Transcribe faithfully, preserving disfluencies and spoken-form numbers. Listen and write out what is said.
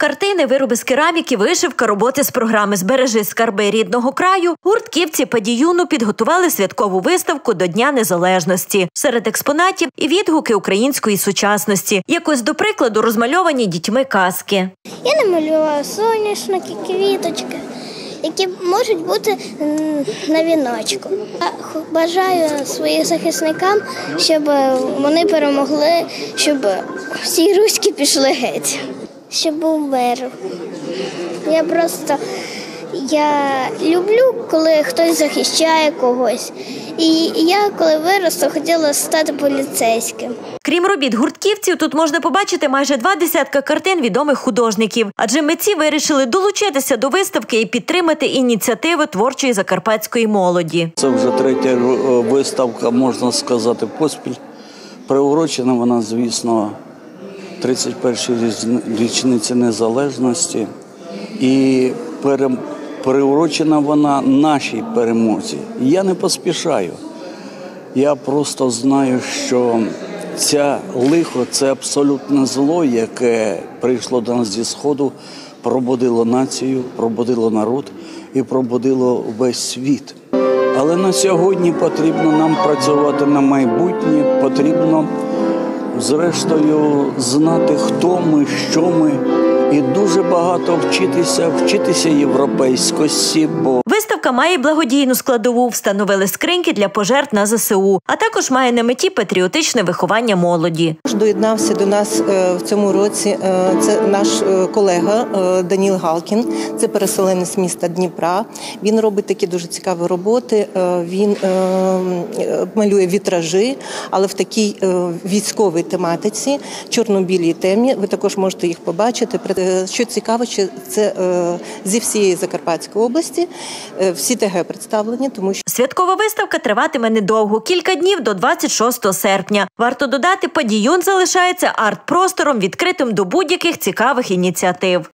Картини, вироби з кераміки, вишивка, роботи з програми «Збережи скарби рідного краю» гуртківці «Падіюну» підготували святкову виставку до Дня Незалежності. Серед експонатів і відгуки української сучасності. Якось до прикладу розмальовані дітьми казки. Я намалювала соняшники, квіточки, які можуть бути на віночку. Бажаю своїм захисникам, щоб вони перемогли, щоб всі руські пішли геть. Щоб був мир. Я просто я люблю, коли хтось захищає когось. І я, коли виросту, хотіла стати поліцейським. Крім робіт гуртківців, тут можна побачити майже два десятка картин відомих художників. Адже митці вирішили долучитися до виставки і підтримати ініціативи творчої закарпатської молоді. Це вже третя виставка, можна сказати, поспіль. Приурочена вона, звісно, тридцять першій річниці незалежності. І приурочена вона нашій перемозі. Я не поспішаю. Я просто знаю, що це лихо, це абсолютне зло, яке прийшло до нас зі Сходу, пробудило націю, пробудило народ і пробудило весь світ. Але на сьогодні потрібно нам працювати на майбутнє, потрібно, зрештою, знати, хто ми, що ми. І дуже багато вчитися, вчитися європейськості. Бо виставка має благодійну складову, встановили скриньки для пожертв на ЗСУ, а також має на меті патріотичне виховання молоді. Доєднався до нас в цьому році це наш колега Даніл Галкін, це переселенець міста Дніпра. Він робить такі дуже цікаві роботи, він малює вітражі, але в такій військовій тематиці, чорно-білій темі. Ви також можете їх побачити. Що цікаво, це зі всієї Закарпатської області, всі ТГ представлені, тому що... Святкова виставка триватиме недовго, кілька днів до двадцять шостого серпня. Варто додати, «Падіюн» залишається арт-простором, відкритим до будь-яких цікавих ініціатив.